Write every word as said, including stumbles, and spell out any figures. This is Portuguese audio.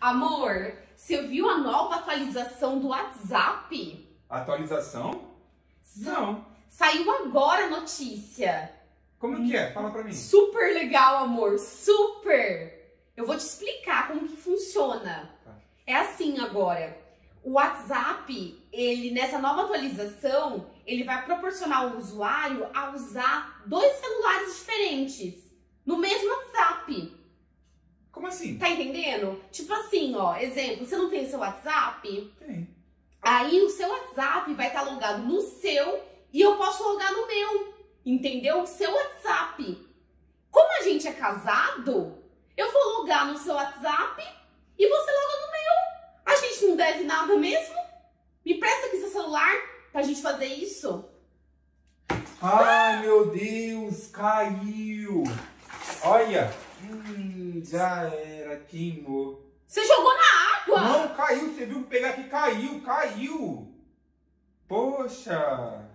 Amor, você viu a nova atualização do WhatsApp? Atualização? Não. Saiu agora a notícia. Como que é? Fala pra mim. Super legal, amor. Super. Eu vou te explicar como que funciona. Tá. É assim agora. O WhatsApp, ele nessa nova atualização, ele vai proporcionar ao usuário a usar dois celulares diferentes no mesmo WhatsApp. Como assim? Tá entendendo? Tipo assim, ó, exemplo, você não tem seu WhatsApp? Tem. Aí o seu WhatsApp vai estar logado no seu e eu posso logar no meu. Entendeu? O seu WhatsApp. Como a gente é casado, eu vou logar no seu WhatsApp e você loga no meu. A gente não deve nada mesmo? Me presta aqui seu celular pra gente fazer isso. Ai, meu Deus, caiu. Olha. Hum, já era, queimou. Você jogou na água? Não, caiu, você viu pegar aqui, caiu, caiu. Poxa.